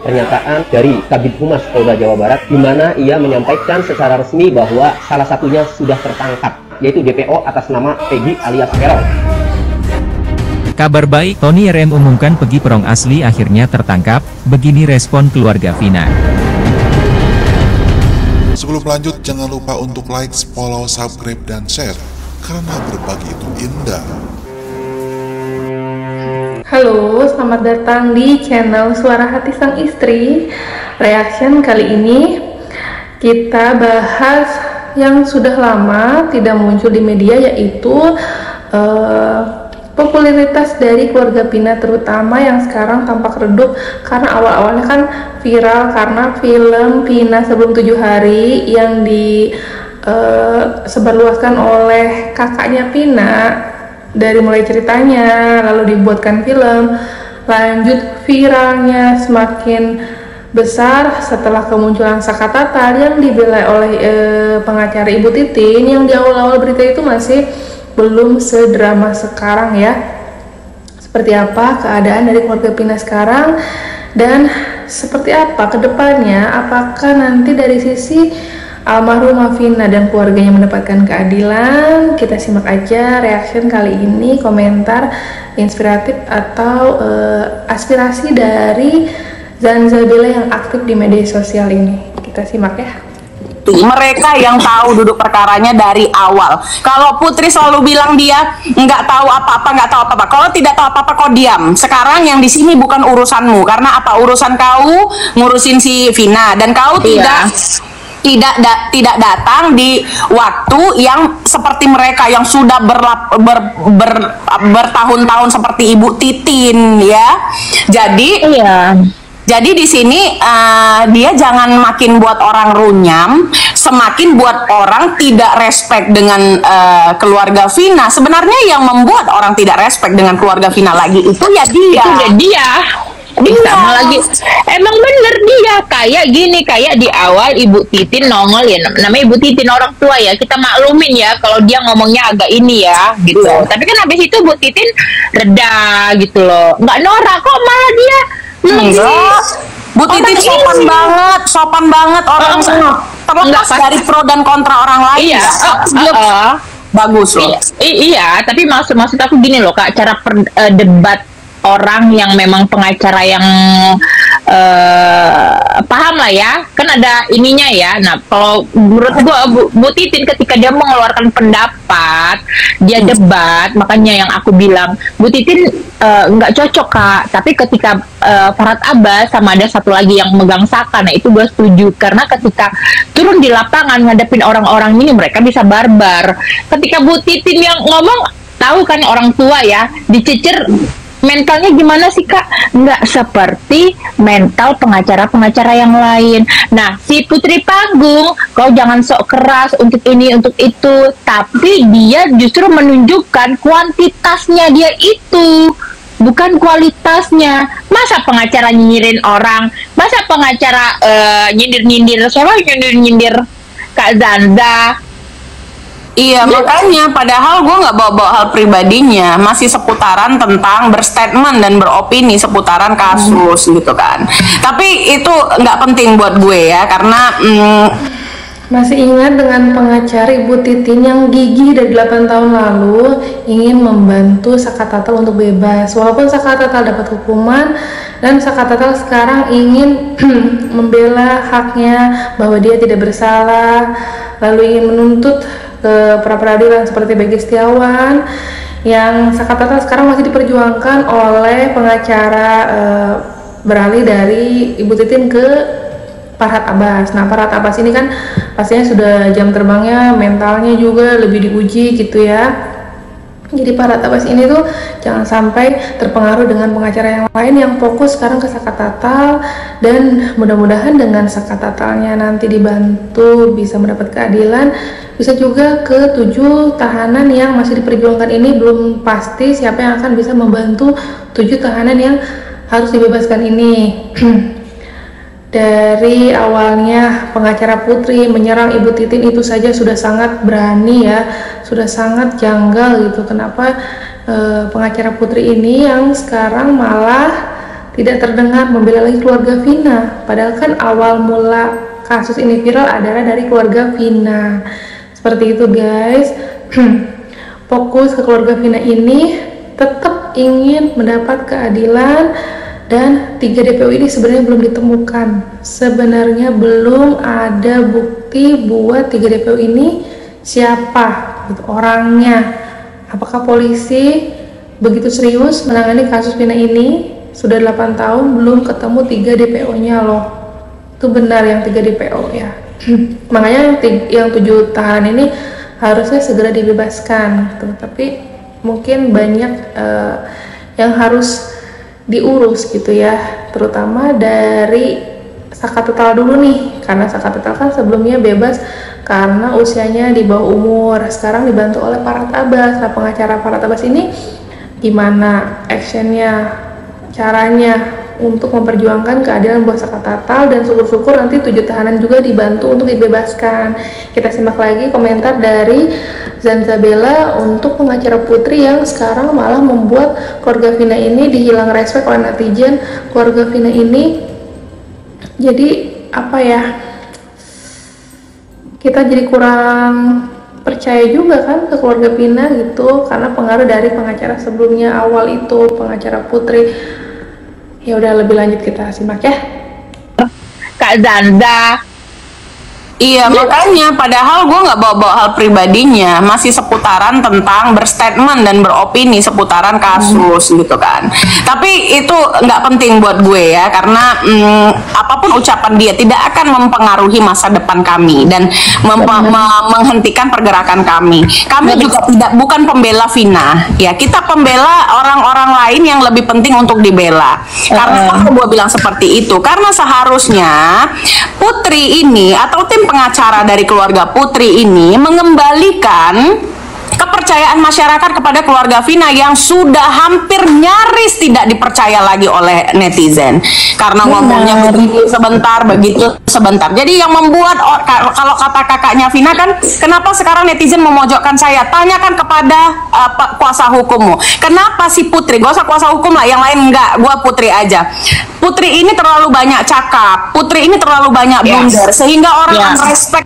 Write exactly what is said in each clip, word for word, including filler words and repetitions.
pernyataan dari Kabid Humas Polda Jawa Barat, di mana ia menyampaikan secara resmi bahwa salah satunya sudah tertangkap, yaitu D P O atas nama Peggy alias Peron. Kabar baik, Tony R M umumkan Peggy Peron asli akhirnya tertangkap. Begini respon keluarga Vina. Sebelum lanjut, jangan lupa untuk like, follow, subscribe, dan share, karena berbagi itu indah. Halo, selamat datang di channel Suara Hati Sang Istri. Reaction kali ini kita bahas yang sudah lama tidak muncul di media, yaitu uh, popularitas dari keluarga Vina, terutama yang sekarang tampak redup karena awal-awalnya kan viral karena film Vina Sebelum Tujuh Hari yang disebarluaskan uh, oleh kakaknya Vina. Dari mulai ceritanya, lalu dibuatkan film, lanjut viralnya semakin besar setelah kemunculan Saka Tatal yang dibela oleh e, pengacara Ibu Titin, yang di awal-awal berita itu masih belum sedrama sekarang ya. Seperti apa keadaan dari keluarga Vina sekarang, dan seperti apa kedepannya, apakah nanti dari sisi almarhumah Vina dan keluarganya mendapatkan keadilan? Kita simak aja reaction kali ini, komentar inspiratif atau uh, aspirasi dari Zanzabila yang aktif di media sosial ini. Kita simak ya. Mereka yang tahu duduk perkaranya dari awal. Kalau Putri selalu bilang dia nggak tahu apa-apa, nggak tahu apa-apa. Kalau tidak tahu apa-apa, kau diam. Sekarang yang di sini bukan urusanmu, karena apa? Urusan kau ngurusin si Vina, dan kau iya. tidak tidak da, tidak datang di waktu yang seperti mereka yang sudah berlap, ber, ber, bertahun-tahun seperti Ibu Titin ya. Jadi iya. Jadi di sini uh, dia jangan makin buat orang runyam, semakin buat orang tidak respect dengan uh, keluarga Vina. Sebenarnya yang membuat orang tidak respect dengan keluarga Vina lagi itu ya dia. Itu ya dia. Bisa sama lagi, emang bener dia kayak gini, kayak di awal Ibu Titin nongol ya, namanya Ibu Titin orang tua ya, kita maklumin ya kalau dia ngomongnya agak ini ya gitu. Yeah. Tapi kan habis itu Bu Titin reda gitu loh, nggak norak kok, malah dia enggak. Bu Titin sopan ini. banget, sopan banget orang oh, terlepas dari pro dan kontra orang lain. Iya, uh, uh, uh, bagus loh. I iya, tapi maksud maksud aku gini loh Kak, cara per, uh, debat orang yang memang pengacara yang uh, paham lah ya, kan ada ininya ya. Nah kalau menurut gua Bu, Bu Titin ketika dia mengeluarkan pendapat, dia debat, makanya yang aku bilang Bu Titin nggak uh, cocok Kak. Tapi ketika uh, Farhad Abbas sama ada satu lagi yang megang Saka, nah itu gua setuju, karena ketika turun di lapangan ngadepin orang-orang ini mereka bisa barbar. Ketika Bu Titin yang ngomong, tahu kan orang tua ya, dicicir mentalnya gimana sih Kak? Nggak seperti mental pengacara-pengacara yang lain. Nah, si Putri Panggung, kau jangan sok keras untuk ini, untuk itu. Tapi dia justru menunjukkan kuantitasnya dia itu, bukan kualitasnya. Masa pengacara nyinyirin orang? Masa pengacara uh, nyindir-nyindir? Siapa nyindir-nyindir Kak Zanza? Iya, makanya padahal gue nggak bawa-bawa hal pribadinya, masih seputaran tentang berstatement dan beropini seputaran kasus hmm. gitu kan. Tapi itu nggak penting buat gue ya, karena mm, masih ingat dengan pengacara Ibu Titin yang gigih dari delapan tahun lalu ingin membantu Saka Tatal untuk bebas. Walaupun Saka Tatal dapat hukuman, dan Saka Tatal sekarang ingin membela haknya bahwa dia tidak bersalah, lalu ingin menuntut ke pra-peradilan seperti Begi Setiawan, yang Saka Tatal sekarang masih diperjuangkan oleh pengacara e, beralih dari Ibu Titin ke Farhad Abbas. Nah, Farhad Abbas ini kan pastinya sudah jam terbangnya, mentalnya juga lebih diuji gitu ya. Jadi Farhad Abbas ini tuh jangan sampai terpengaruh dengan pengacara yang lain yang fokus sekarang ke Saka Tatal, dan mudah-mudahan dengan Saka Tatalnya nanti dibantu bisa mendapat keadilan, bisa juga ke tujuh tahanan yang masih diperjuangkan ini. Belum pasti siapa yang akan bisa membantu tujuh tahanan yang harus dibebaskan ini. Dari awalnya pengacara Putri menyerang Ibu Titin itu saja sudah sangat berani ya, sudah sangat janggal gitu. Kenapa e, pengacara Putri ini yang sekarang malah tidak terdengar membela lagi keluarga Vina, padahal kan awal mula kasus ini viral adalah dari keluarga Vina. Seperti itu guys. Fokus ke keluarga Vina ini tetap ingin mendapat keadilan, dan tiga D P O ini sebenarnya belum ditemukan. Sebenarnya belum ada bukti buat tiga D P O ini siapa gitu, orangnya. Apakah polisi begitu serius menangani kasus Vina ini? Sudah delapan tahun belum ketemu tiga D P O-nya loh. Itu benar yang tiga D P O ya. Makanya yang, yang tujuh tahanan ini harusnya segera dibebaskan gitu. Tapi mungkin banyak uh, yang harus diurus gitu ya, terutama dari Sakatetal dulu nih, karena Sakatetal kan sebelumnya bebas karena usianya di bawah umur. Sekarang dibantu oleh Farhad Abbas. Nah, pengacara Farhad Abbas ini gimana actionnya, caranya untuk memperjuangkan keadilan buat Sakatetal, dan syukur-syukur nanti tujuh tahanan juga dibantu untuk dibebaskan. Kita simak lagi komentar dari Zanzabella untuk pengacara Putri yang sekarang malah membuat keluarga Vina ini dihilang respect oleh netizen. Keluarga Vina ini jadi apa ya, kita jadi kurang percaya juga kan ke keluarga Vina gitu, karena pengaruh dari pengacara sebelumnya awal itu, pengacara Putri. Ya udah, lebih lanjut kita simak ya. Kak Zanza. Iya, makanya padahal gue nggak bawa-bawa hal pribadinya, masih seputaran tentang berstatement dan beropini seputaran kasus hmm. gitu kan. Tapi itu nggak penting buat gue ya, karena hmm, apapun ucapan dia tidak akan mempengaruhi masa depan kami dan mem me- menghentikan pergerakan kami. Kami Betul. juga tidak bukan pembela Vina, ya kita pembela orang-orang lain yang lebih penting untuk dibela. Karena uh. gue bilang seperti itu, karena seharusnya Putri ini atau tim pengacara dari keluarga Putri ini mengembalikan kepercayaan masyarakat kepada keluarga Vina yang sudah hampir nyaris tidak dipercaya lagi oleh netizen karena ngomongnya begitu sebentar begitu sebentar. Jadi yang membuat, kalau kata kakaknya Vina kan, kenapa sekarang netizen memojokkan saya? Tanyakan kepada uh, kuasa hukummu. Kenapa si Putri? Gak usah kuasa hukum lah, yang lain enggak, gua Putri aja. Putri ini terlalu banyak cakap, Putri ini terlalu banyak blunder, yes. sehingga orang yes. respect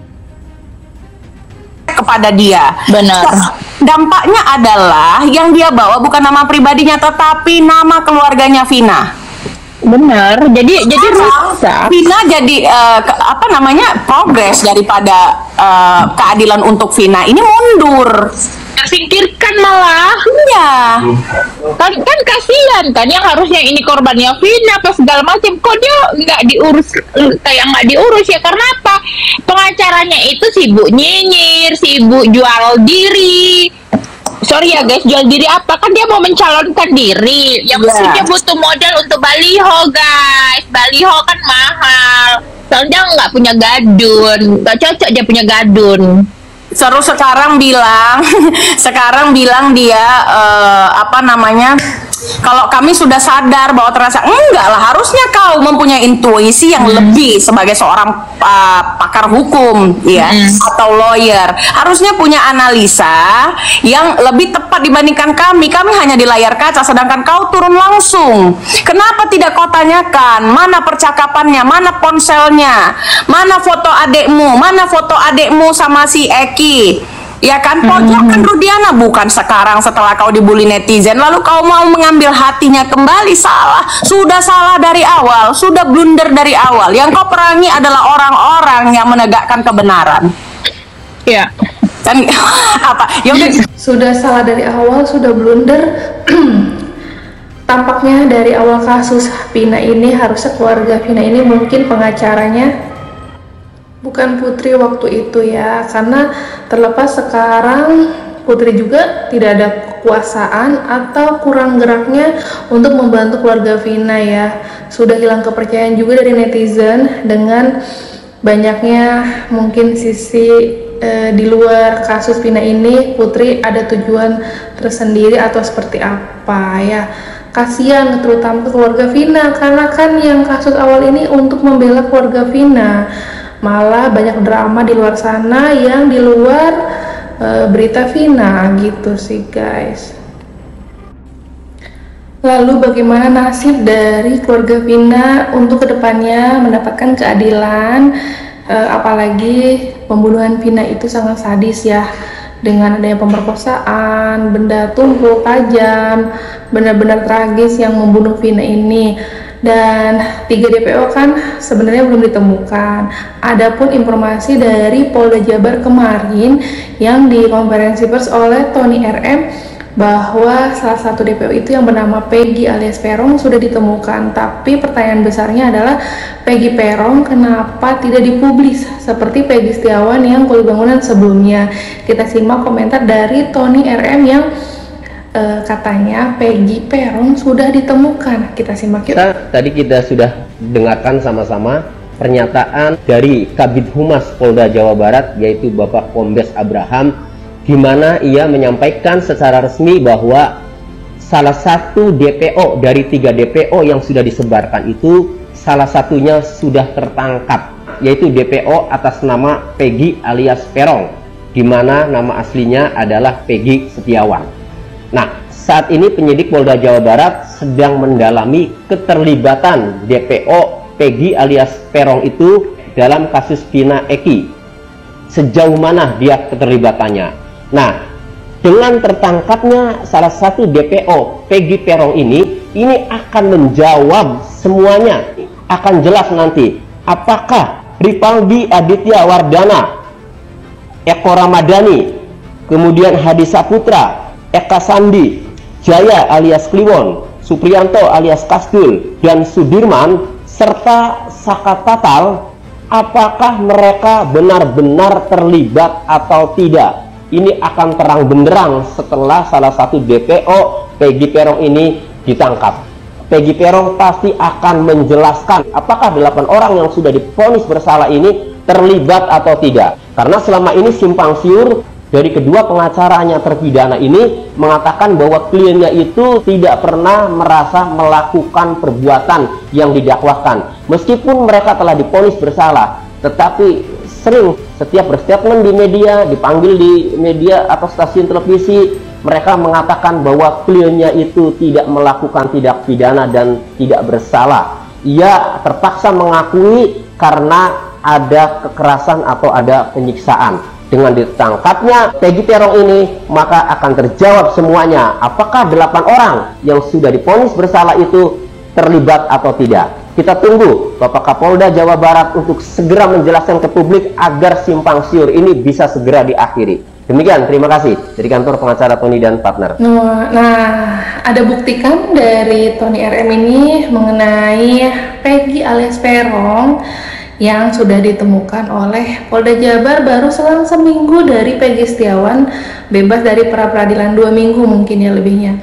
kepada dia. Benar. Dampaknya adalah yang dia bawa bukan nama pribadinya, tetapi nama keluarganya Vina. Benar. Jadi Sekarang, jadi rusak. Vina jadi uh, ke, apa namanya progres daripada uh, keadilan untuk Vina ini mundur. Tersingkirkan malah. Iya. Kan kan kasihan kan, yang harusnya ini korbannya Vina apa segala macam, kok dia nggak diurus kayak nggak diurus ya? Karena apa? Pengacaranya itu sibuk nyinyir, sibuk jual diri. Sorry ya guys, jual diri apa? Kan dia mau mencalonkan diri. Yang yeah. mestinya butuh modal untuk baliho guys. Baliho kan mahal. Soalnya nggak punya gadun, nggak cocok dia punya gadun. Seru sekarang bilang, sekarang bilang dia uh, apa namanya? Kalau kami sudah sadar bahwa terasa enggak lah, harusnya kau mempunyai intuisi yang hmm. lebih sebagai seorang uh, pakar hukum ya hmm. atau lawyer, harusnya punya analisa yang lebih tepat dibandingkan kami. Kami hanya di layar kaca, sedangkan kau turun langsung. Kenapa tidak kau tanyakan mana percakapannya, mana ponselnya, mana foto adekmu, mana foto adekmu sama si Eki? Ya kan, pojokkan hmm. Rudiana, bukan sekarang setelah kau dibully netizen lalu kau mau mengambil hatinya kembali. Salah, sudah salah dari awal, sudah blunder dari awal. Yang kau perangi adalah orang-orang yang menegakkan kebenaran. Ya. Dan apa? Ya udah, sudah salah dari awal, sudah blunder. Tampaknya dari awal kasus Vina ini harusnya keluarga Vina ini mungkin pengacaranya bukan Putri waktu itu ya, karena terlepas sekarang Putri juga tidak ada kekuasaan atau kurang geraknya untuk membantu keluarga Vina ya. Sudah hilang kepercayaan juga dari netizen dengan banyaknya mungkin sisi e, di luar kasus Vina ini. Putri ada tujuan tersendiri atau seperti apa ya. Kasihan terutama ke keluarga Vina, karena kan yang kasus awal ini untuk membela keluarga Vina. Malah banyak drama di luar sana yang di luar e, berita Vina gitu sih guys. Lalu bagaimana nasib dari keluarga Vina untuk kedepannya mendapatkan keadilan, e, apalagi pembunuhan Vina itu sangat sadis ya, dengan adanya pemerkosaan, benda tumpul tajam, benar-benar tragis yang membunuh Vina ini. Dan tiga D P O kan sebenarnya belum ditemukan. Adapun informasi dari Polda Jabar kemarin yang dikonferensi pers oleh Tony R M bahwa salah satu D P O itu yang bernama Peggy alias Peron sudah ditemukan. Tapi pertanyaan besarnya adalah Peggy Peron kenapa tidak dipublis seperti Peggy Setiawan yang kuli bangunan sebelumnya. Kita simak komentar dari Tony R M yang uh, katanya Peggy Peron sudah ditemukan. Kita simak yuk. Kita, tadi kita sudah dengarkan sama-sama pernyataan dari Kabid Humas Polda Jawa Barat, yaitu Bapak Kombes Abraham, di mana ia menyampaikan secara resmi bahwa salah satu D P O dari tiga D P O yang sudah disebarkan itu salah satunya sudah tertangkap, yaitu D P O atas nama Peggy alias Peron, di mana nama aslinya adalah Peggy Setiawan. Nah, saat ini penyidik Polda Jawa Barat sedang mendalami keterlibatan D P O Peggy alias Peron itu dalam kasus Vina Eki. Sejauh mana dia keterlibatannya? Nah, dengan tertangkapnya salah satu D P O Peggy Peron ini, ini akan menjawab semuanya. Akan jelas nanti apakah Ripaldi Aditya Wardana, Eko Ramadhani, kemudian Hadi Saputra, Eka Sandi, Jaya alias Kliwon, Supriyanto alias Kasdul, dan Sudirman, serta Saka Tatal, apakah mereka benar-benar terlibat atau tidak? Ini akan terang benderang setelah salah satu D P O Peggy Peron ini ditangkap. Peggy Peron pasti akan menjelaskan apakah delapan orang yang sudah divonis bersalah ini terlibat atau tidak. Karena selama ini simpang siur dari kedua pengacaranya terpidana ini mengatakan bahwa kliennya itu tidak pernah merasa melakukan perbuatan yang didakwakan. Meskipun mereka telah divonis bersalah, tetapi sering setiap berstatement di media, dipanggil di media atau stasiun televisi, mereka mengatakan bahwa kliennya itu tidak melakukan tindak pidana dan tidak bersalah. Ia terpaksa mengakui karena ada kekerasan atau ada penyiksaan. Dengan ditangkapnya Peggy Peron ini, maka akan terjawab semuanya. Apakah delapan orang yang sudah divonis bersalah itu terlibat atau tidak? Kita tunggu Bapak Kapolda Jawa Barat untuk segera menjelaskan ke publik agar simpang siur ini bisa segera diakhiri. Demikian, terima kasih dari kantor pengacara Tony dan partner. Nah, nah ada bukti kan dari Tony R M ini mengenai Peggy alias Peron yang sudah ditemukan oleh Polda Jabar baru selang seminggu dari Peggy Setiawan bebas dari pra peradilan, dua minggu mungkin ya lebihnya.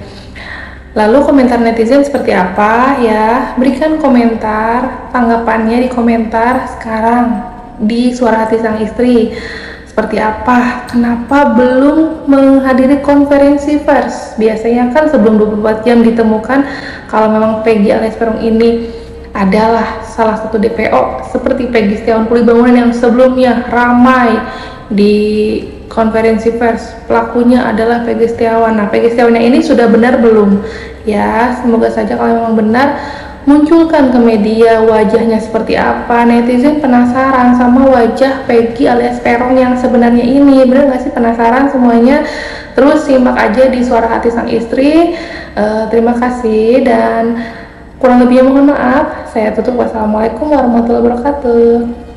Lalu komentar netizen seperti apa ya? Berikan komentar, tanggapannya di komentar sekarang di Suara Hati Sang Istri. Seperti apa? Kenapa belum menghadiri konferensi pers? Biasanya kan sebelum dua puluh empat jam ditemukan kalau memang Peggy alias Peron ini adalah salah satu D P O seperti Peggy Setiawan kuli bangunan yang sebelumnya ramai di konferensi pers, pelakunya adalah Peggy Setiawan. Nah, Peggy Setiawan ini sudah benar belum? Ya, semoga saja kalau memang benar, munculkan ke media wajahnya seperti apa. Netizen penasaran sama wajah Peggy alias Peron yang sebenarnya ini. Benar nggak sih penasaran semuanya? Terus simak aja di Suara Hati Sang Istri. Uh, terima kasih dan kurang lebihnya mohon maaf. Saya tutup. Wassalamualaikum warahmatullahi wabarakatuh.